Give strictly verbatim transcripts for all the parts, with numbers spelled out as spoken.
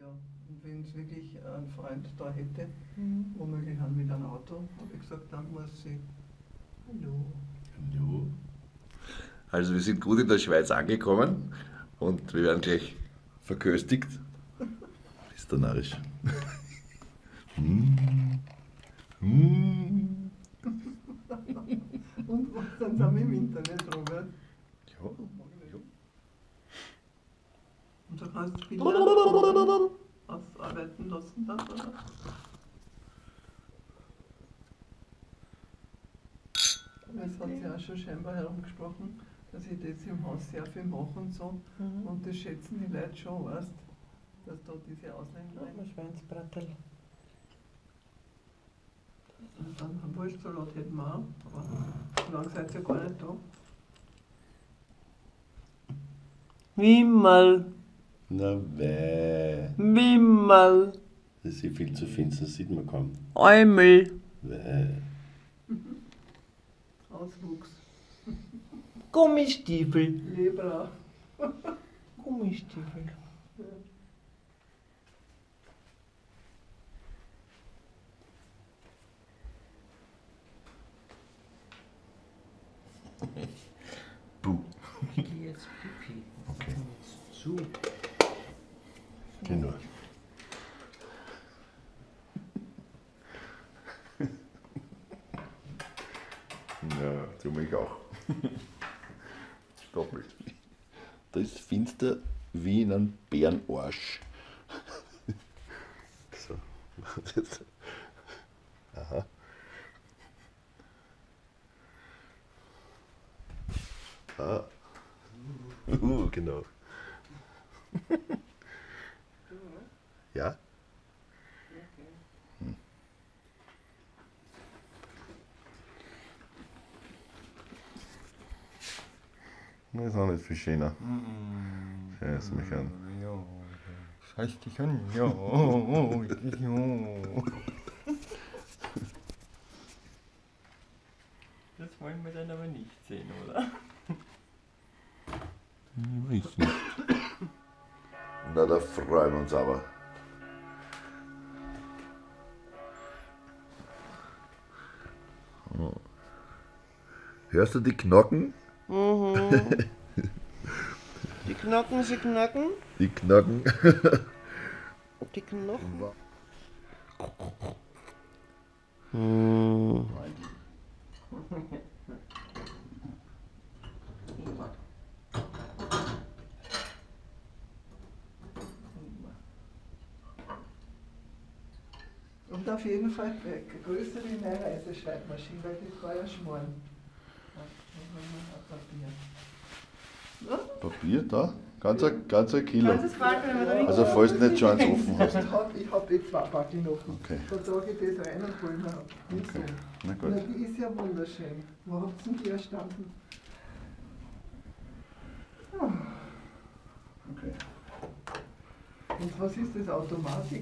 ja. Und wenn es wirklich einen Freund da hätte, mhm. womöglich haben mit einem Auto, habe ich gesagt, dann muss sie. Hallo. Hallo. Also wir sind gut in der Schweiz angekommen und wir werden gleich verköstigt. Ist der narrisch. mm. Mm. Und dann sind wir im Internet, Robert. Ja. Ja. Und da kannst du Bilder ausarbeiten lassen, das, oder? Es hat sich auch schon scheinbar herumgesprochen, dass ich das im Haus sehr viel mache und so. Mhm. Und das schätzen die Leute schon, weißt du, dass da diese Ausländerin. Ja, Schweinsbratel. Und dann einen Wurstsalat hätten wir auch, aber so lange seid ihr gar nicht da. Wimmerl. Na weh. Wimmerl. Das ist ja viel zu finster, das sieht man kaum. Eumel. Weh. Auswuchs. Gummistiefel. Lebra. Gummistiefel. Ja. Buh. Ich gehe jetzt pipi. Okay. Jetzt zu. Genau. Ja, tu mich auch. Doppelt. Da ist finster wie in einem Bärenarsch. So. Aha. Ah. Uh, genau. Ja? Hm. Das ist auch nicht viel schöner. Scheiß mich an. Ja, scheiß dich an. Ja, ja. Das wollen wir dann aber nicht sehen, oder? Ich weiß nicht. Na, da freuen wir uns aber. Oh. Hörst du die Knocken? Mhm. Die Knochen, sie knacken. Die Knocken. Die Knochen. Hm. Und auf jeden Fall größer wie meine Reiseschreibmaschine, weil das war ja Schmarrn. Ja? Papier, da? Ganz ein, ganz ein Kilo. Ganzes Falten, wenn man da nicht. Also falls du nicht schon eins offen hast. Ich habe ich hab eh zwei Backel noch. Okay. Da trage ich das rein und hole mir ab. Nicht Okay. so. Na Na, gut. die ist ja wunderschön. Wo habt ihr denn die erstanden? Ah. Okay. Und was ist das? Automatik?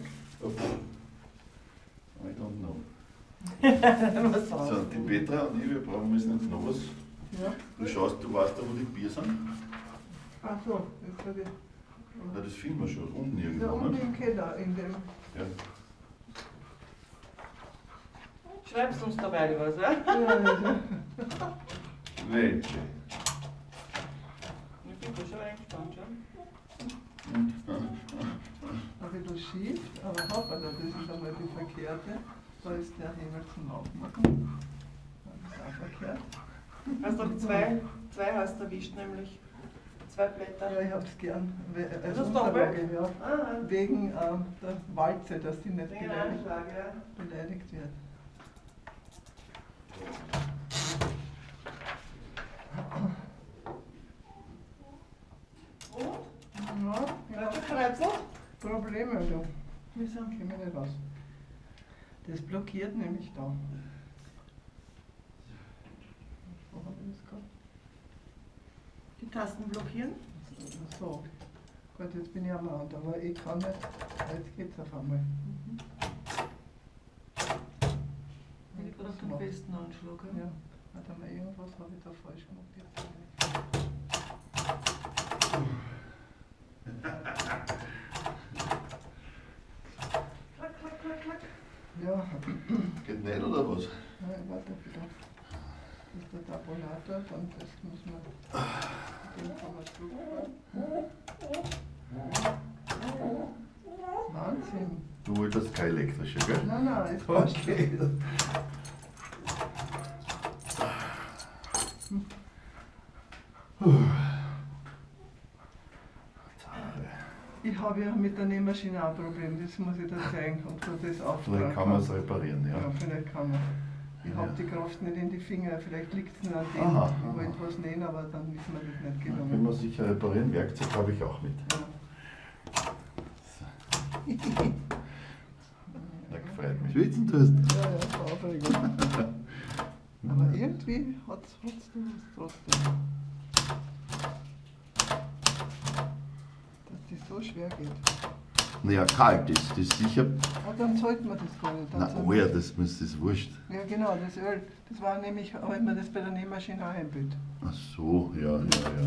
I don't know. Was So, soll die Petra und ich, wir brauchen müssen jetzt noch was. Ja. Du schaust, du weißt da, wo die Bier sind? Ach so, jetzt habe ich. Na, das filmen wir schon, unten Da irgendwo, unten ne? im Keller, in dem. Ja. Schreibst uns dabei was, ja? Ja, ja. Welche? Ich bin schon eingespannt, schon. Habe ich das schief, aber hoppala, das ist einmal die verkehrte. Da ist der Himmel zum Aufmachen. Das ist auch verkehrt. Hast du zwei, zwei hast du erwischt, nämlich zwei Blätter. Ja, ich habe es gern. we- Als Das ist Unterlage, ja. Ah, Wegen ähm, der Walze, dass die nicht wegen beleidigt, Anschlag, ja. beleidigt wird. Und? Ja, Ja, ja. Kreizel? Probleme, du. Wieso kommen wir nicht raus? Das blockiert nämlich da. Wo habe ich das gehabt? Die Tasten blockieren? So. Gut, jetzt bin ich am Rand, aber ich kann nicht. Jetzt geht's auf einmal. Ich gerade den festen Anschlag. Ja, warte mal, irgendwas habe ich da falsch gemacht. Jetzt. Ja. Geht nicht oder was? Nein, warte bitte. Das ist der Tabulator, dann das muss man. Den kann man drücken. Wahnsinn. Du wolltest kein elektrische, gell? Nein, nein, es passt. Okay. Ich habe ja mit der Nähmaschine auch ein Problem, das muss ich dir zeigen, ob du das auftragen Vielleicht kann man es reparieren, ja. Ja, vielleicht kann man. Ich Ja. habe die Kraft nicht in die Finger, vielleicht liegt es nur an dem, Aha, ich wollte aha. was nähen, aber dann ist mir das nicht Können gelungen. wir sicher reparieren. Werkzeug habe ich auch mit. Ja. Da freut mich. Schwitzen tust. Ja, ja, ist Aufregung. Aber irgendwie hat es trotzdem. Dass das so schwer geht. Naja, kalt ist das ist sicher. Ah, dann sollte man das gar nicht. Dann Na, soll oh man- ja, das, das ist wurscht. Ja, genau, das Öl. Das war nämlich, habe ich mir das bei der Nähmaschine auch einbildet. Ach so, ja, ja, ja.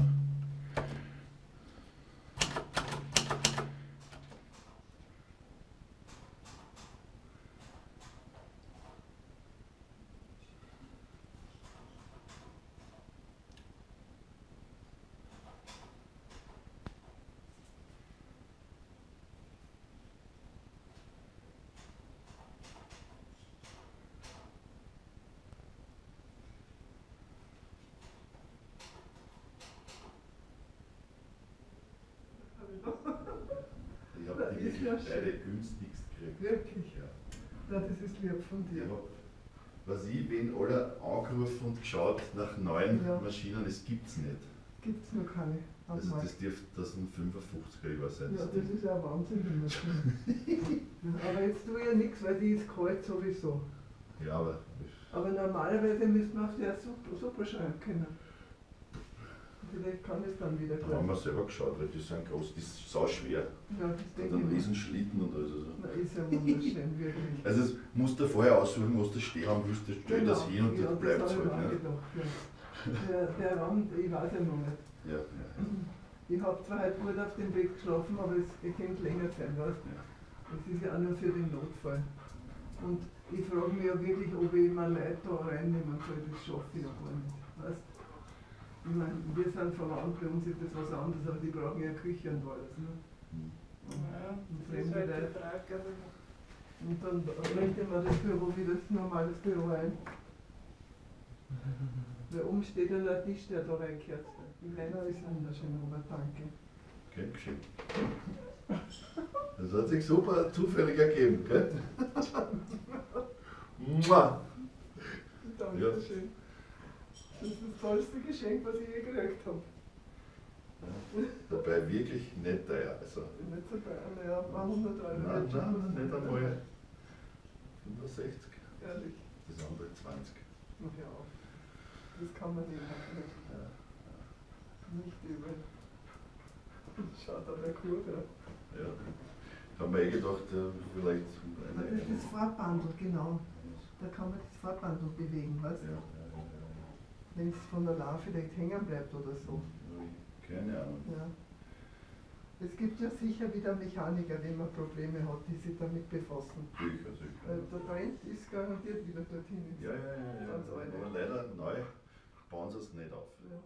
Ich habe die ist ja wirklich beide schön. günstigst gekriegt. Wirklich? Ja. Ja, das ist lieb von Ich dir. hab, was ich, wenn alle angerufen und geschaut nach neuen Ja. Maschinen, das gibt es nicht. Gibt es noch keine. am Also Markt. das dürfte tausendfünfundfünfziger Jahre sein. Ja, das das Ding. ist ja ein Wahnsinn, die Maschine. Ja, aber jetzt tue ich ja nichts, weil die ist kalt sowieso. Ja, aber Aber normalerweise müsste man auf der super, super schreiben können. Vielleicht kann es dann wieder da haben gleich. wir selber geschaut, weil die sind groß, die ist sau schwer. Ja, das Und denke einen ich. riesen Schlitten und alles. Also. Na, ist ja wunderschön, wirklich. Also es musst du vorher aussuchen, was du stehen haben willst, das stell das hin und ja, das bleibt das halt. habe ich mir auch Ja. gedacht, ja. Der, der Raum, ich weiß ja noch nicht. Ja, ja, Ich habe zwar heute gut auf dem Bett geschlafen, aber es könnte länger sein, weißt du? ja. Das ist ja auch nur für den Notfall. Und ich frage mich ja wirklich, ob ich mir Leute da reinnehmen soll, das schaffe ich ja gar nicht. Weißt? Ich meine, wir sind verwandt, bei uns ist das was anderes, aber die brauchen ja Küche und alles. Ne? Hm. Ja, Und das ist fremde halt Leute. die Frage. aber Und dann richte man das Büro wie das normales Büro ein. Weil oben steht ja der Tisch, der da reingehört. Die Männer ist wunderschön, aber danke. Okay, geschehen. Das hat sich super zufällig ergeben, gell? Mua. Dankeschön. Das ist das tollste Geschenk, was ich je gekriegt habe. Ja. Dabei wirklich nicht teuer. Also, Nicht so teuer, naja, ein paar hundert Euro. nein, wird schon nein, nicht kosten. einmal fünfundsechzig. Ehrlich, Das andere zwanzig. mach ja auf. Das kann man nicht machen. Ja. Nicht übel. Schaut aber cool aus. Ja. Ich habe mir eh gedacht, ja, vielleicht. Aber das ist das Farbbandel, genau. Da kann man das Farbbandel bewegen, weißt Ja, du? ja, ja, ja. Wenn es von der Laufe vielleicht hängen bleibt oder so. Keine Ahnung. Ja. Es gibt ja sicher wieder Mechaniker, wenn man Probleme hat, die sich damit befassen. Sicher, sicher. Weil der Trend ist garantiert wieder dorthin. Ja, ja, ja, ja. Ganz alt. Aber leider neu bauen sie es nicht auf. Ja.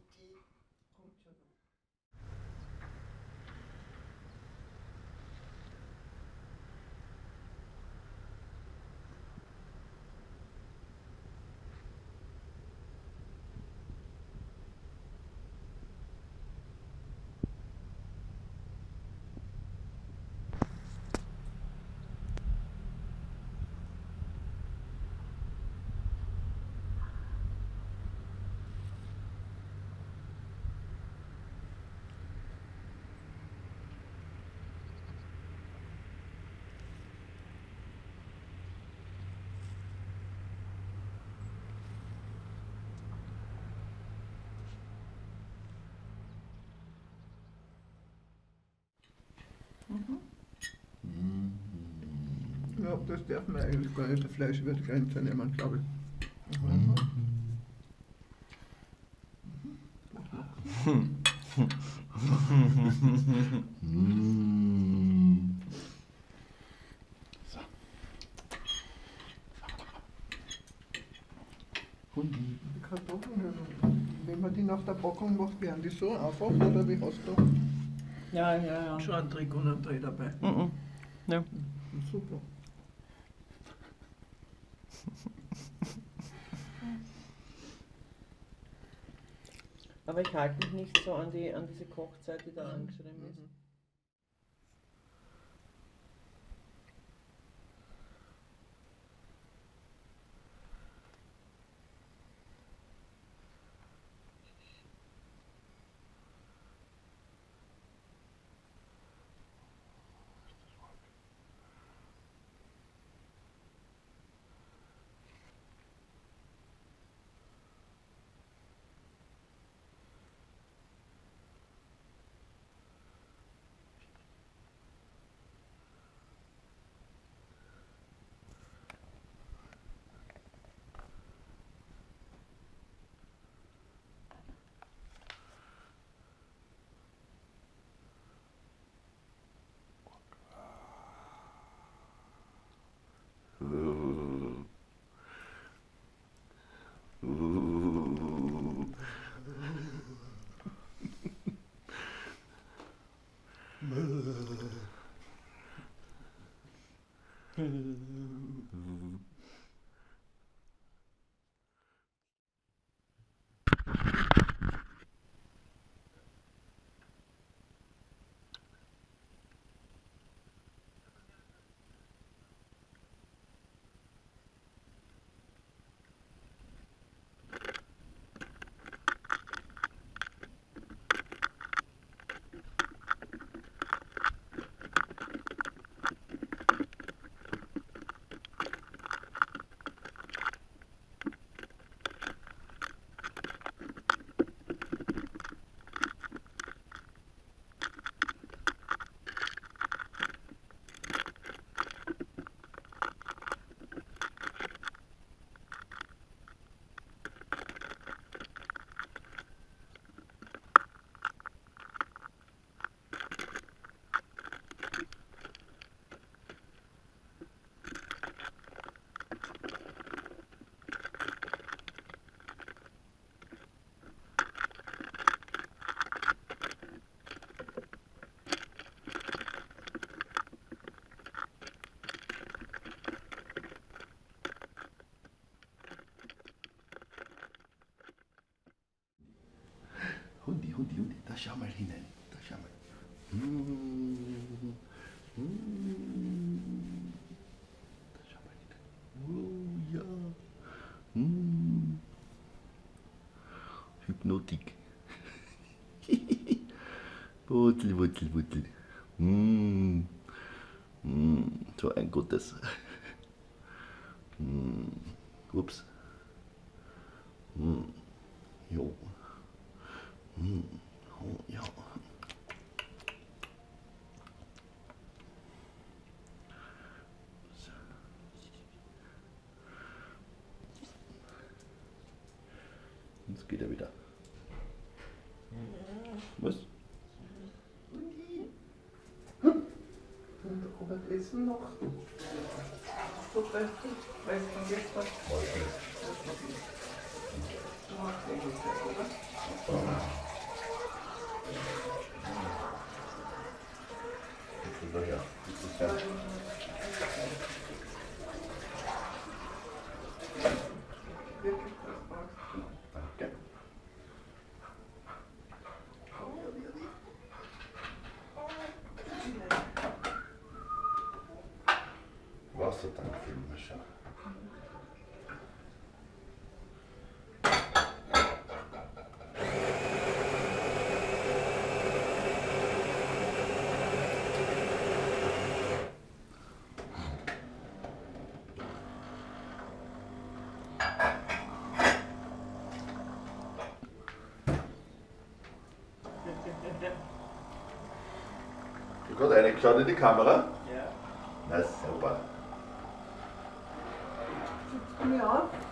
Ja, das darf man eigentlich gar nicht. Der Fleisch wird Grenze nehmen, glaube ich. Mhm. Mm. So. Wenn man die nach der Packung macht, werden die so einfach oder wie hast du? Ja, ja, ja. Schon einen Trick und einen Dreh dabei. Mhm. Ja. Super. Aber ich halte mich nicht so an, die, an diese Kochzeit, die da angeschrieben ist. Hundi, Hundi, Hundi, da schau mal hinein. Da schau mal. Mm, mm, da schau mal hinein. Oh ja. Mm. Hypnotik. Wuttel, Wuttel, Wuttel. Mm. Mm. So ein gutes. Mm. Ups. Mm. Jo. Mm. Oh, ja. So. Jetzt geht er wieder. Was? Und Abendessen noch Suppe, weißt du jetzt was? Du machst eh gut, oder? Ja, das ist ja. Wirklich, das brauchst du. Danke. Wassertank filmen wir schon. Du hast reingeschaut in die Kamera? Ja. Na super. Sitzt du mir auf?